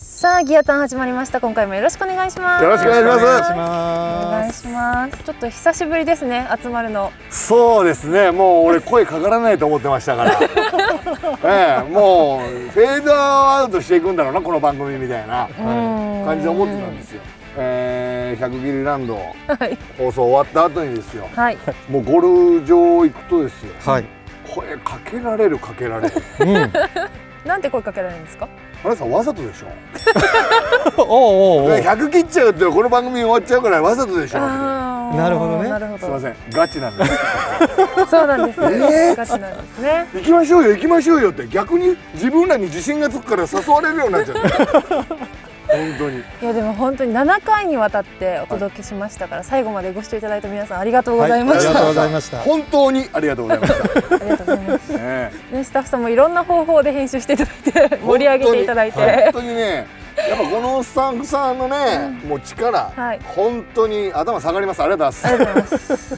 さあギアタン始まりました。今回もよろしくお願いします。 よろしくお願いします。 お願いします。ちょっと久しぶりですね、集まるの。 そうですね、もう俺声かからないと思ってましたからもうフェードアウトしていくんだろうなこの番組みたいな感じで思ってたんですよ。100切りランド、放送終わった後にですよ、もうゴルフ場行くとですよ、声かけられるかけられるなんて声かけられるんですか？ あれさんわざとでしょ100切っちゃうってこの番組終わっちゃうからわざとでしょ。 なるほどね。 すいません、ガチなんです。 そうなんですね。ガチなんですね。 行きましょうよ行きましょうよって逆に自分らに自信がつくから誘われるようになっちゃって本当に。いやでも本当に7回にわたってお届けしましたから、最後までご視聴いただいた皆さんありがとうございました。ありがとうございました。 本当にありがとうございました。 ありがとうございます。ね、スタッフさんもいろんな方法で編集していただいて盛り上げていただいて、 本当にね、やっぱこのスタッフさんのね、もう力、本当に頭下がります。ありがとうございます。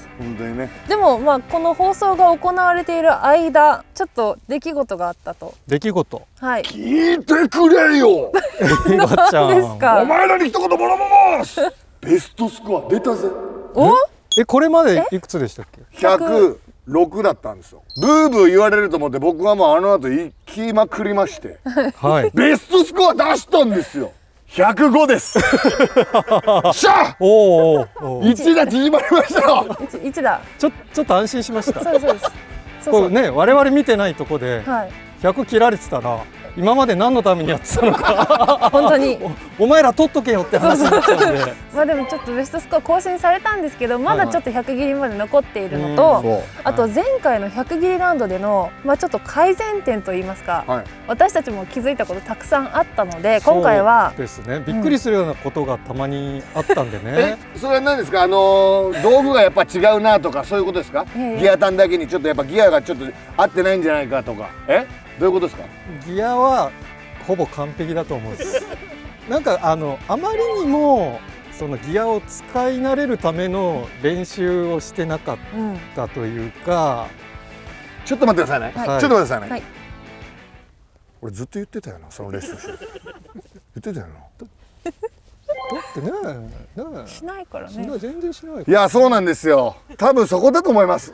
本当にね。でもまあこの放送が行われている間、ちょっと出来事があったと。 出来事。 はい。 聞いてくれよ。 何ですか。 お前らに一言もらます。ベストスコア出たぜ。 お？ これまでいくつでしたっけ ？106だったんですよ。ブーブー言われると思って僕はもうあの後行きまくりまして、ベストスコア出したんですよ。105です。しゃあ。1打縮まりましたよ。 1打。 ちょっと安心しました。 そうです。 これね、我々見てないとこで100切られてたら。今まで何のためにやってたのか本当にお前ら取っとけよって話になっちゃうんでまあでもちょっとベストスコア更新されたんですけど、まだちょっと100切りまで残っているのと、あと前回の100切りラウンドでの、まあ、ちょっと改善点といいますか、私たちも気づいたことたくさんあったので、今回はそうですね、びっくりするようなことがたまにあったんでね。 それは何ですか、道具がやっぱ違うなとかそういうことですか？ギアタンだけにちょっとやっぱギアがちょっと合ってないんじゃないかとか、どういうことですか？ ギアはほぼ完璧だと思うんです。なんかあまりにもそのギアを使い慣れるための練習をしてなかったというか、 ちょっと待ってくださいね。ちょっと待ってくださいね。俺ずっと言ってたよな、そのレッスンして。言ってたよな。 だってね、 しないからね。 全然しない。 いや、そうなんですよ。多分そこだと思います。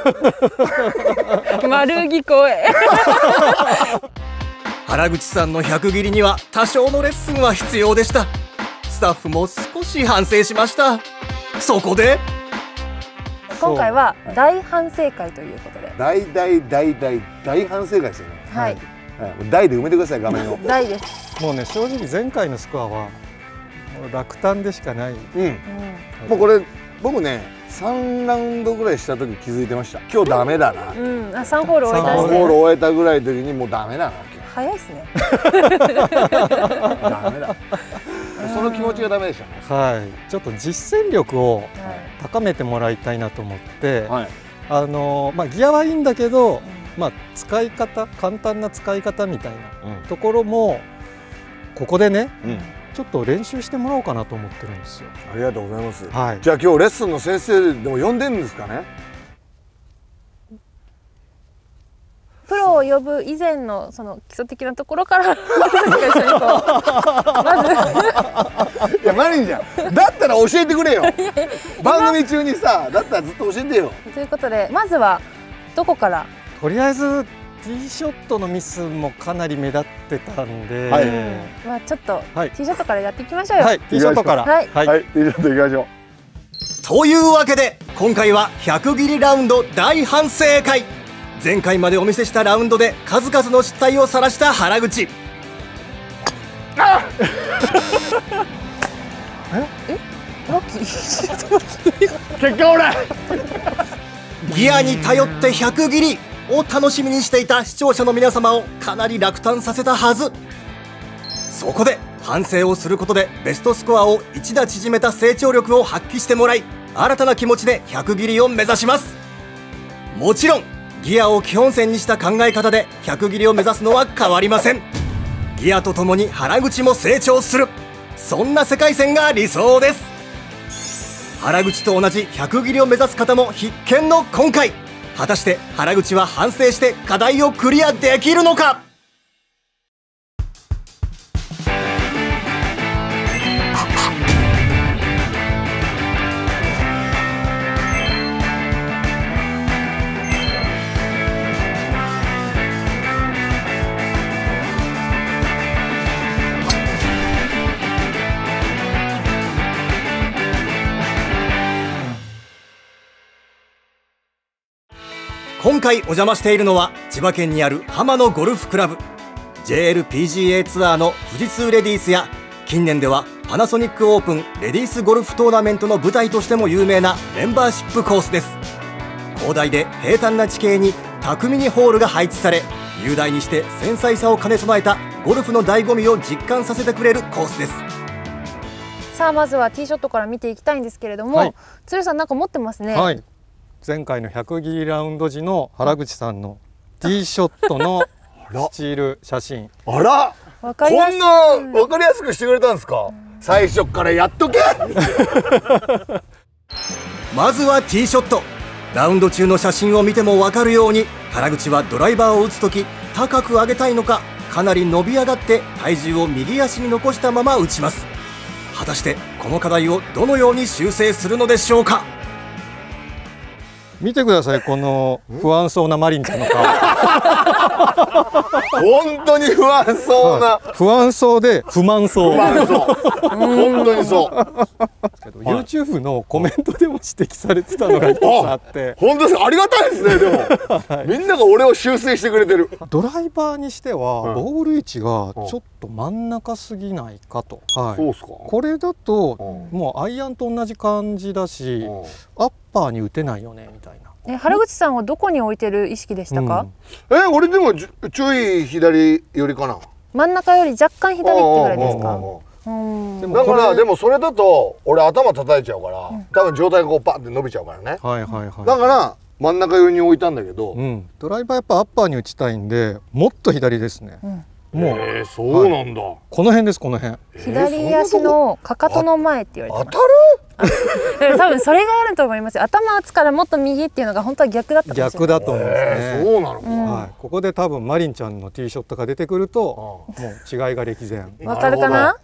丸聞こえ。 原口さんの100切りには多少のレッスンは必要でした。スタッフも少し反省しました。そこで今回は大反省会ということで、 大反省会ですよね。はい。大で埋めてください、画面を。 大です。 もうね、正直前回のスコアは落胆でしかない。 もうこれ僕ね、3ラウンドぐらいした時気づいてました。今日ダメだな。 3ホール終えた。 3ホール終えたぐらいの時にもうダメだな。 早いですね。 ダメだ。その気持ちがダメでしたね。 はい。ちょっと実践力を高めてもらいたいなと思って、まあギアはいいんだけど、まあ使い方、簡単な使い方みたいなところもここでね。ちょっと練習してもらおうかなと思ってるんですよ。 ありがとうございます。じゃあ今日レッスンの先生でも呼んでるんですかね。 プロを呼ぶ以前のその基礎的なところからまずいやマリンちゃんだったら教えてくれよ。番組中にさ、だったらずっと教えてよ。 ということでまずはどこから？ とりあえずティーショットのミスもかなり目立ってたんで、 まあちょっとティーショットからやっていきましょうよ。 ティーショットから。 ティーショットいきましょう。 というわけで今回は100切りラウンド大反省会。前回までお見せしたラウンドで数々の失態を晒した原口。 ラッキー。 結果オーライ。 ギアに頼って100切りを楽しみにしていた視聴者の皆様をかなり落胆させたはず。そこで反省をすることでベストスコアを1打縮めた成長力を発揮してもらい、新たな気持ちで100切りを目指します。もちろんギアを基本線にした考え方で100切りを目指すのは変わりません。ギアとともに原口も成長する、そんな世界線が理想です。原口と同じ100切りを目指す方も必見の今回、果たして原口は反省して課題をクリアできるのか。 今回お邪魔しているのは千葉県にある浜野ゴルフクラブ。 JLPGA ツアーの富士通レディースや近年ではパナソニックオープンレディースゴルフトーナメントの舞台としても有名なメンバーシップコースです。広大で平坦な地形に巧みにホールが配置され、雄大にして繊細さを兼ね備えたゴルフの醍醐味を実感させてくれるコースです。 さあまずはティーショットから見ていきたいんですけれども、鶴さんなんか持ってますね。 はい、前回の100切りラウンド時の原口さんのティーショットのスチール写真。 あら、こんな分かりやすくしてくれたんですか。最初からやっとけまずはティーショット。ラウンド中の写真を見ても分かるように、原口はドライバーを打つ時高く上げたいのか、かなり伸び上がって体重を右足に残したまま打ちます。果たしてこの課題をどのように修正するのでしょうか。 見てください、この不安そうなマリンちゃんの顔。 本当に不安そうな、 不安そうで不満そう。 不満そう。本当にそう。 YouTube のコメントでも指摘されてたのが一つあって、 本当です。ありがたいですね。でも、みんなが俺を修正してくれてる。 ドライバーにしてはボール位置がちょっと真ん中すぎないかと。 そうですか。 これだともうアイアンと同じ感じだし、アッパーに打てないよねみたいな。 原口さんはどこに置いてる意識でしたか？ 俺でもちょい左寄りかな。 真ん中より若干左ってぐらいですか？ だからでもそれだと俺頭叩いちゃうから、多分状態がこうパンって伸びちゃうからね。だから真ん中寄りに置いたんだけど、 ドライバーやっぱアッパーに打ちたいんでもっと左ですね。もうそうなんだ。 この辺です、この辺。 左足のかかとの前って言われてます。 当たる？多分それがあると思いますよ。頭打つからもっと右っていうのが本当は逆だったかもしれない。 逆だと思うんですね。 そうなのか。 ここで多分マリンちゃんのティーショットが出てくると、もう違いが歴然。 わかるかな？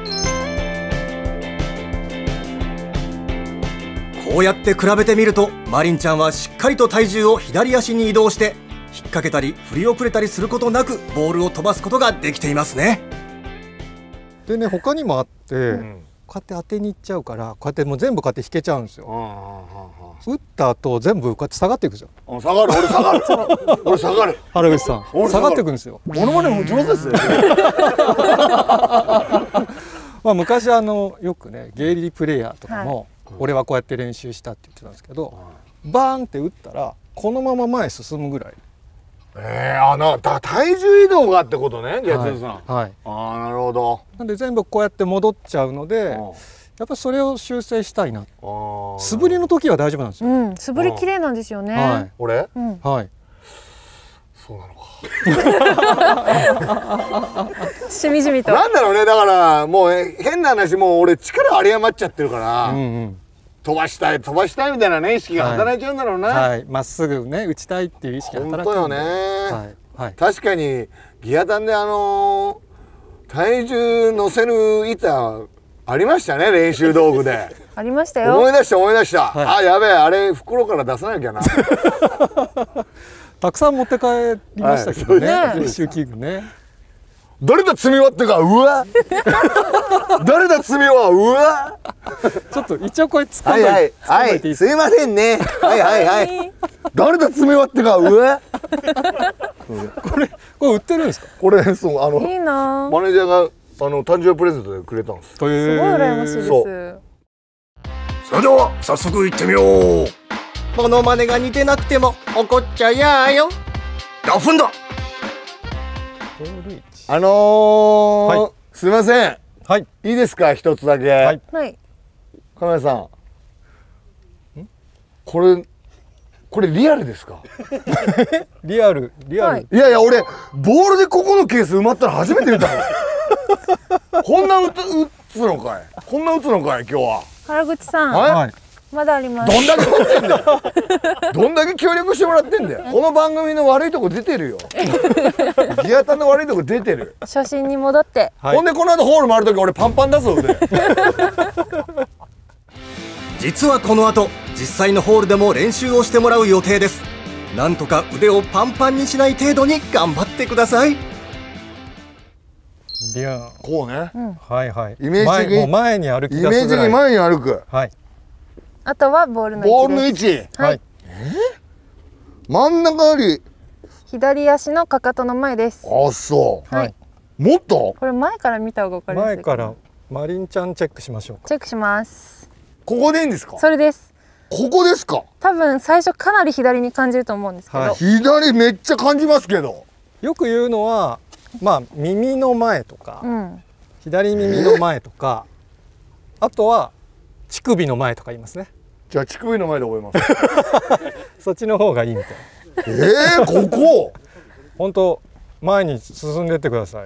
こうやって比べてみると、マリンちゃんはしっかりと体重を左足に移動して引っ掛けたり振り遅れたりすることなくボールを飛ばすことができていますね。 でね、他にもあって、こうやって当てにいっちゃうから、こうやってもう全部こうやって引けちゃうんですよ。打った後全部こうやって下がっていくじゃん。 下がる、俺下がる。俺下がる。 原口さん下がっていくんですよ。 モノマネも上手ですね。 まあ昔よくね、ゲイリープレイヤーとかも、俺はこうやって練習したって言ってたんですけど、バーンって打ったらこのまま前進むぐらい。 体重移動がってことね、じゃあ鶴さん。なるほど。 なんで全部こうやって戻っちゃうので、やっぱそれを修正したいな。素振りの時は大丈夫なんですよ。 素振り綺麗なんですよね。 俺？ はい。 そうなのか。 しみじみと。 なんだろうね、だからもう変な話、もう俺力有り余っちゃってるから。飛ばしたいみたいなね、意識が働いちゃうんだろうな。 まっすぐね打ちたいっていう意識が働く。 本当よね。確かにギアタンで体重乗せる板ありましたね、練習道具で。 ありましたよ。 思い出した。あ、やべえ、あれ袋から出さなきゃな。 たくさん持って帰りましたけどね、練習器具ね。 誰だ積みはってか、うわ誰だ積みは、うわちょっと一応これ突っ込んでいい？ すいませんね。誰だ積みはってか、うわこれ売ってるんですか？ これそういいな。 マネージャーが誕生日プレゼントでくれたんです。 すごい羨ましいです。 それでは早速行ってみよう。モノマネが似てなくても怒っちゃやーよ。ダフンだ。 すいません。いいですか、一つだけ。はい。カメラさん。これリアルですか？ リアル。いや俺ボールでここのケース埋まったら初めて見たの。こんな打つのかい今日は。 原口さん。まだあります。 どんだけ持ってんだよ。どんだけ協力してもらってんだよ。この番組の悪いとこ出てるよ。ギアタンの悪いとこ出てる。 初心に戻って。 ほんでこの後ホール回るとき俺パンパンだぞ腕。 実はこの後実際のホールでも練習をしてもらう予定です。なんとか腕をパンパンにしない程度に頑張ってください。 こうね。 イメージ的に前に歩き出すぐらい。 イメージ的に前に歩く。 あとはボールの位置。 ボールの位置。 真ん中より左足のかかとの前です。 あ、そう。 はい。 もっと？ これ前から見た方が分かりやすい。 前からマリンちゃんチェックしましょうか。 チェックします。 ここでいいんですか？ それです。 ここですか？ 多分最初かなり左に感じると思うんですけど、はい、 左めっちゃ感じますけど。 よく言うのは、まあ耳の前とか、左耳の前とか、あとは乳首の前とか言いますね。 じゃあ乳首の前で覚えます。 そっちの方がいいみたい。 ここ。 本当前に進んでってください。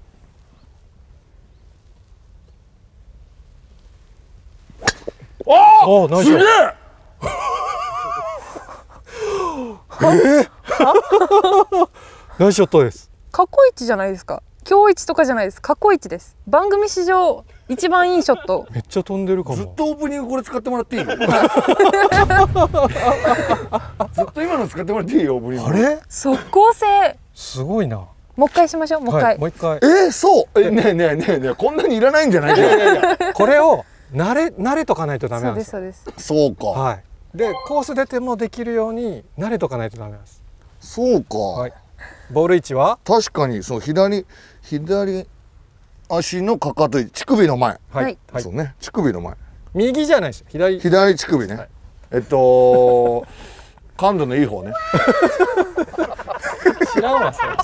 ああ、ナイス。すげえ。 ナイスショットです。 過去一じゃないですか。今日一とかじゃないです。過去一です。番組史上一番いいショット。 めっちゃ飛んでるかも。 ずっとオープニングこれ使ってもらっていい？ずっと今の使ってもらっていいよ、オープニング。 あれ？ 即効性。 すごいな。 もう一回しましょう。もう一回。 もう一回。 そう。ねえこんなにいらないんじゃない？ これを慣れとかないとダメなんですよ。 そうですそうです。 そうか。 はい。でコース出てもできるように慣れとかないとダメなんです。 そうか。 はい。ボール位置は？ 確かにそう左足のかかと、乳首の前。 はい。 そうね、乳首の前。 右じゃないですよ。左乳首ね。感度のいい方ね。 知らんわそれ。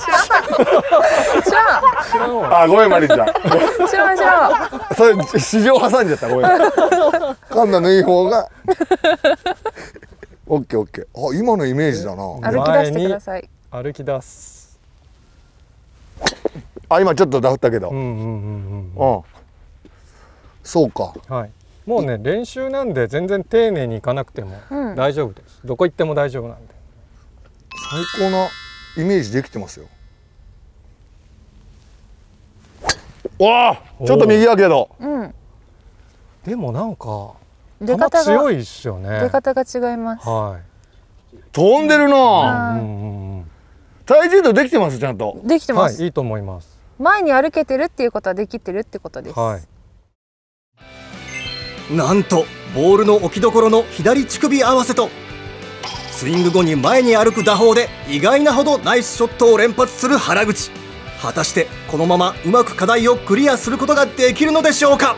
知らん。 あ、ごめんマリンちゃん。 知らん。 それ市場挟んじゃった。ごめん。感度のいい方が。オッケーオッケー。あ、今のイメージだな。 歩き出してください。 歩き出す。 あ、今ちょっとダフったけど。そうか。 はい。もうね練習なんで全然丁寧にいかなくても大丈夫です。どこ行っても大丈夫なんで。 最高なイメージできてますよ。わあ、ちょっと右やけど。 でもなんか出方が強いですよね。 出方が違います。 はい。 飛んでるな。体重度できてますちゃんと。 できてます。 いいと思います。 前に歩けてるっていうことはできてるってことです。 はい。 なんとボールの置きどころの左乳首合わせとスイング後に前に歩く打法で意外なほどナイスショットを連発する原口。果たしてこのままうまく課題をクリアすることができるのでしょうか。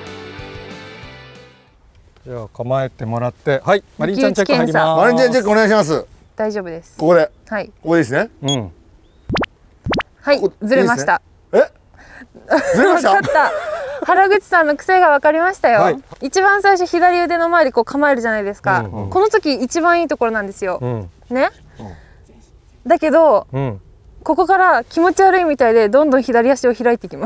じゃあ構えてもらって、はい、マリンちゃんチェック入ります。 マリンちゃんチェックお願いします。 大丈夫です。 ここで。 はい。 ここですね。 はい、ずれました。 ずれました。 原口さんの癖が分かりましたよ。一番最初左腕の前でこう構えるじゃないですか。この時一番いいところなんですよ。ね。だけど、ここから気持ち悪いみたいでどんどん左足を開いていきます。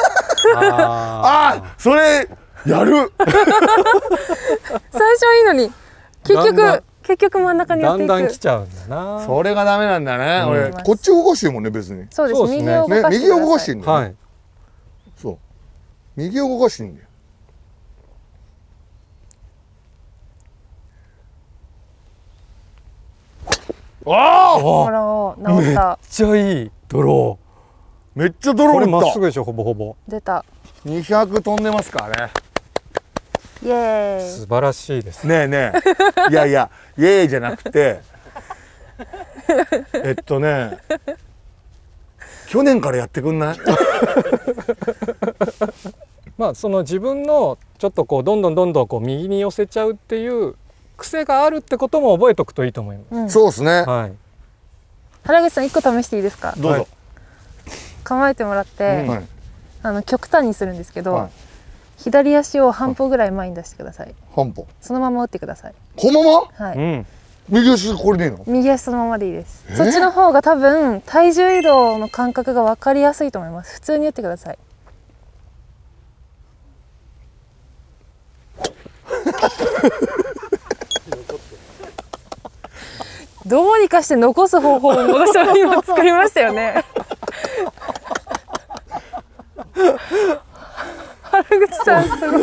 あ、それやる。 最初はいいのに結局真ん中に寄っていく。 だんだん来ちゃうんだな。 それがダメなんだね。俺こっち動かしてるもんね別に。 そうですね。 右を動かしてるんだよ。 はい。 そう。右を動かしてるんだよ。ああ。 ほら、治った。 めっちゃいいドロー。めっちゃドロー。 これまっすぐでしょほぼほぼ。 出た。 200飛んでますからね。 イエーイ。 素晴らしいです。 ねえねえ。いやいや、イエーイじゃなくて。去年からやってくんない？ まあその自分のちょっとこうどんどんこう右に寄せちゃうっていう癖があるってことも覚えておくといいと思います。 そうですね。 はい。 原口さん一個試していいですか？ どうぞ。 構えてもらって、極端にするんですけど、左足を半歩ぐらい前に出してください。 半歩。 そのまま打ってください。 このまま？ はい。 右足これでいいの？ 右足そのままでいいです。そっちの方が多分体重移動の感覚が分かりやすいと思います。普通に打ってください。どうにかして残す方法を私は今作りましたよね。原口さんすごい。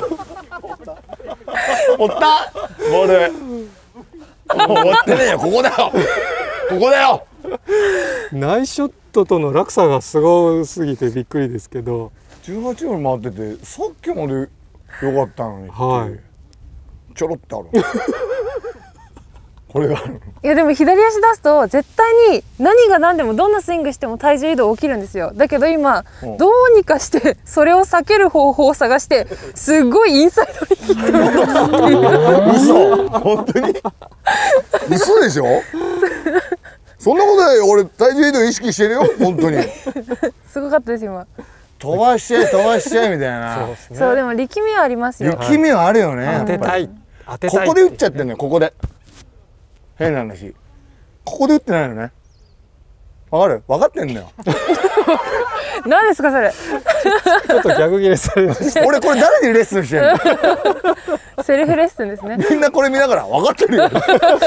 折ったボール。折ってねえよ、ここだよ。ここだよ。 ナイスショットとの落差がすごすぎてびっくりですけど。 18分回ってて、さっきまで良かったのに。はい。ちょろってある。 これがある。 いやでも左足出すと絶対に何が何でもどんなスイングしても体重移動起きるんですよ。だけど今どうにかしてそれを避ける方法を探してすごいインサイドに引いてるんですっていう嘘、本当に嘘でしょ。そんなことないよ、俺体重移動意識してるよ、本当に。 すごかったです今。 飛ばしちゃえ飛ばしちゃえみたいな。 そうですね。 そうでも力みはありますよ。 力みはあるよね。 当てたい。当てたい。 ここで打っちゃってんのよ、ここで。変な話。ここで打ってないのね。わかる？分かってんだよ。 何ですかそれ。 ちょっと逆ギレされました。 俺これ誰にレッスンしてんの？ セルフレッスンですね。 みんなこれ見ながら分かってるよ。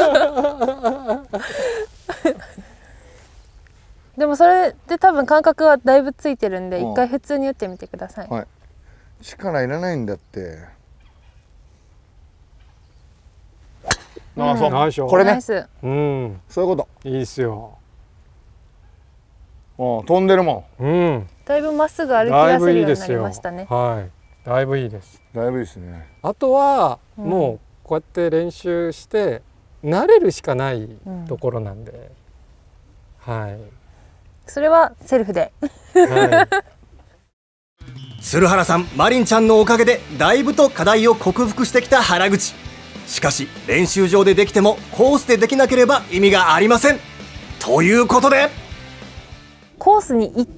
でもそれで多分感覚はだいぶついてるんで、一回普通に打ってみてください。 はい。力いらないんだって。ああ、そう。これね。 うん。 そういうこと。 いいですよ。 飛んでるもん。うん。 だいぶまっすぐ歩き出せるようになりましたね。 はい。だいぶいいです。 だいぶいいですね。 あとはもうこうやって練習して慣れるしかないところなんで。はい。 それはセルフで。 はい。 鶴原さん、マリンちゃんのおかげでだいぶと課題を克服してきた原口。しかし練習場でできてもコースでできなければ意味がありません。ということでコースに行って、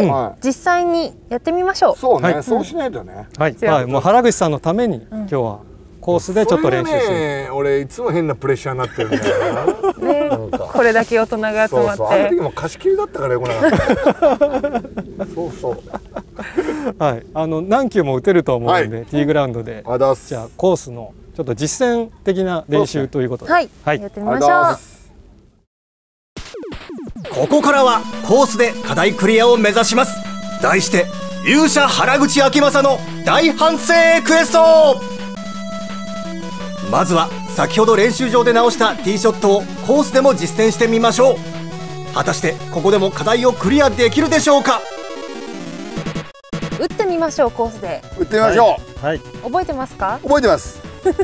実際にやってみましょう。 そうね、そうしないとね。 はい、はい、もう原口さんのために今日はコースでちょっと練習する。 俺いつも変なプレッシャーになってるんだよな。 これだけ大人が集まって。 あの時も貸し切りだったからよくなかった。そうそう。 はい、何球も打てると思うんで、ティーグラウンドで。じゃあコースのちょっと実践的な練習ということで。 はい、やってみましょう。 ここからはコースで課題クリアを目指します。題して勇者原口あきまさの大反省クエスト。まずは先ほど練習場で直したティーショットをコースでも実践してみましょう。果たしてここでも課題をクリアできるでしょうか。 打ってみましょう。コースで打ってみましょう。はい、 覚えてますか？ 覚えてます。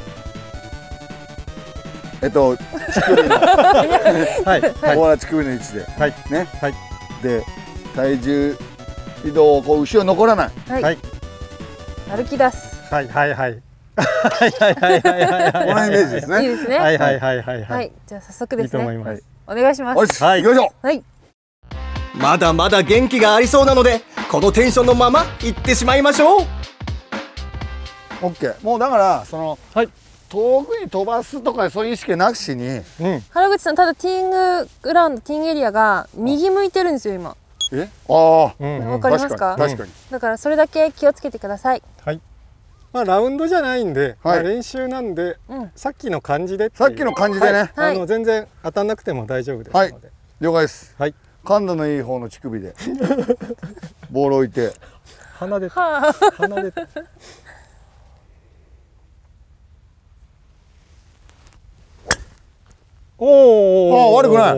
乳首のはい、 コーラ乳首の位置で、 はいね、はい、で体重移動をこう後ろ残らない、 はい、 歩き出す、 はいはいはいはいはいはいはいこのイメージですね。 いいですね。 はいはいはいはいはい。じゃあ早速ですね。 いいと思います。 お願いします。 はい、行きましょう。 はい。 まだまだ元気がありそうなのでこのテンションのまま行ってしまいましょう。 オッケー。もうだからその、 はい、 遠くに飛ばすとかそういう意識なしに、 原口さん、ただティーインググラウンド、ティーイングエリアが右向いてるんですよ今。 ああ、 わかりますか？ 確かに。 だからそれだけ気をつけてください。 はい。まあラウンドじゃないんで、練習なんで、さっきの感じで。 さっきの感じでね。 全然当たんなくても大丈夫ですので。 了解です。 はい。 感度のいい方の乳首でボール置いて。 鼻で。鼻で。 おお、悪くない。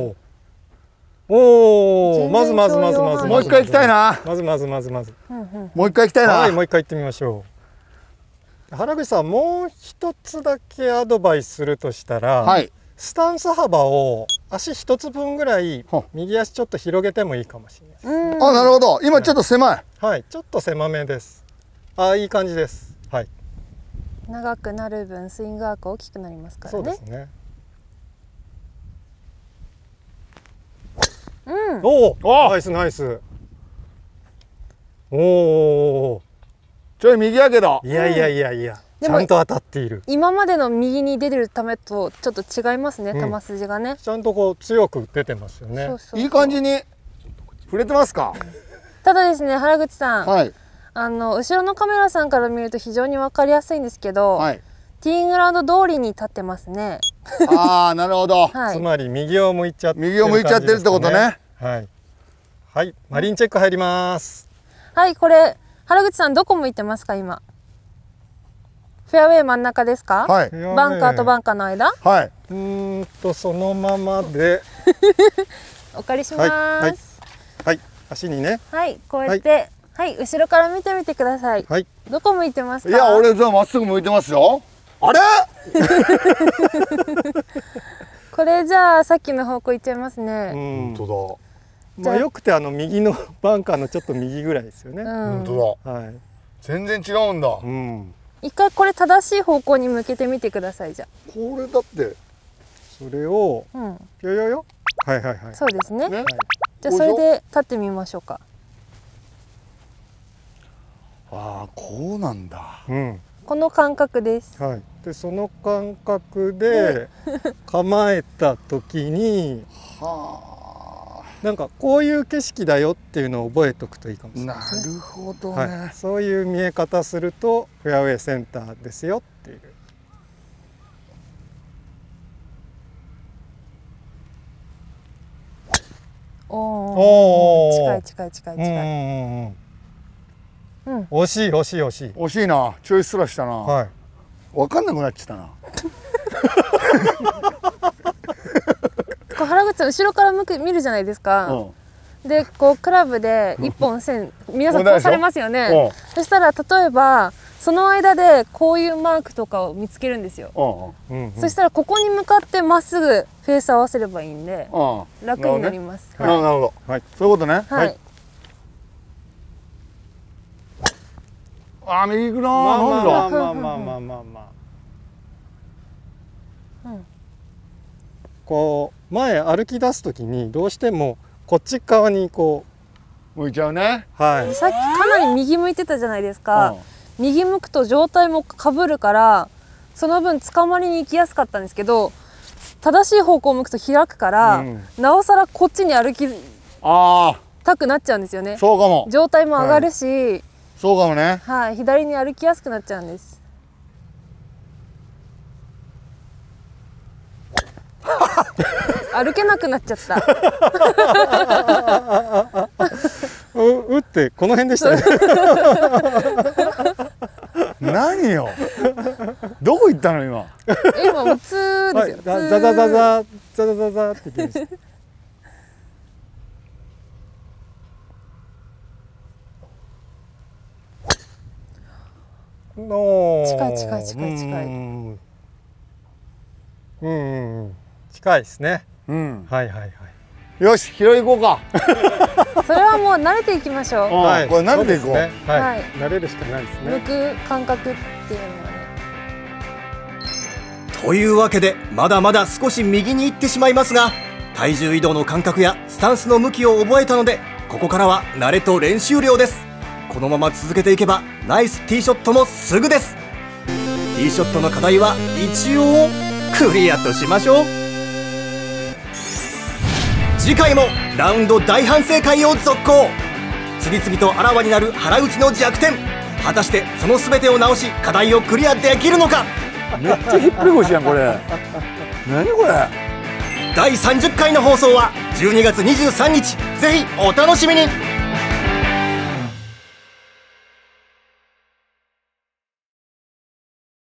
おお、まずまず。 もう一回行きたいな。 まず。 もう一回行きたいな。 はい、もう一回行ってみましょう。原口さん、もう一つだけアドバイスするとしたら、スタンス幅を足一つ分ぐらい右足ちょっと広げてもいいかもしれないです。 あ、なるほど。今ちょっと狭い。 はい、ちょっと狭めです。あ、いい感じです。はい。 長くなる分スイングアーク大きくなりますからね。 そうですね。おお、ナイスナイス。おお、 ちょい右やけど。 いや、ちゃんと当たっている。 今までの右に出てるためとちょっと違いますね、球筋がね。 ちゃんとこう強く出てますよね。 いい感じに触れてますか？ ただですね、原口さん、 はい、 後ろのカメラさんから見ると非常に分かりやすいんですけど、ティーイングラウンド通りに立ってますね。 ああ、なるほど。 つまり右を向いちゃってる。 右を向いちゃってるってことね。 はい。はい、マリンチェック入ります。 はい、これ原口さんどこ向いてますか今？フェアウェイ真ん中ですか？ はい。 バンカーとバンカーの間？ はい。 そのままで。 お借りします。 はい、足にね。 はい、こうやって、はい、後ろから見てみてください。 はい。 どこ向いてますか？ いや、俺まっすぐ向いてますよ。あれ？ これじゃあさっきの方向行っちゃいますね。 本当だ。まあよくて右のバンカーのちょっと右ぐらいですよね。 本当だ。はい。全然違うんだ。 一回これ正しい方向に向けてみてください。じゃあ。 これだってそれをよよよ。はいはいはい。 そうですね。じゃあそれで立ってみましょうか。 ああ、こうなんだ。 この感覚です。 はい。でその感覚で構えた時に、なんかこういう景色だよっていうのを覚えておくといいかもしれないですね。 なるほどね。はい、 そういう見え方するとフェアウェイセンターですよっていう。 おお、近い近い近い近い。 惜しい惜しい惜しい。 惜しいな。ちょいすらしたな。はい。分かんなくなっちゃったな。 原口さん後ろから見るじゃないですか。でこうクラブで一本線皆さんこうされますよね。そしたら例えばその間でこういうマークとかを見つけるんですよ。そしたらここに向かってまっすぐフェース合わせればいいんで楽になります。 なるほど。そういうことね。はい。あ、右行くな。 まあまあまあまあまあまあまあ。こう前歩き出す時にどうしてもこっち側にこう向いちゃうね。 はい。さっきかなり右向いてたじゃないですか。右向くと上体もかぶるからその分捕まりに行きやすかったんですけど、正しい方向を向くと開くから、なおさらこっちに歩きたくなっちゃうんですよね。 そうかも。 上体も上がるし、 そうかもね。 はい、左に歩きやすくなっちゃうんです。歩けなくなっちゃった。 打ってこの辺でしたね。 何よ。どこ行ったの今。 今普通ですよ。 ザザザザザザザザって言ってました。 近い近い近い近い。 近いですね。はいはいはい。 よし、拾い行こうか。 それはもう慣れていきましょう。 はい、これ慣れていこう。 はい、慣れるしかないですね。 向く感覚っていうのはね。 というわけでまだまだ少し右に行ってしまいますが、体重移動の感覚やスタンスの向きを覚えたので、ここからは慣れと練習量です。このまま続けていけばナイスティーショットもすぐです。ティーショットの課題は一応クリアとしましょう。次回もラウンド大反省会を続行。次々とあらわになる原口の弱点、果たしてその全てを直し課題をクリアできるのか。 めっちゃひっぷり腰やんこれ。何これ。 第30回の放送は12月23日、ぜひお楽しみに。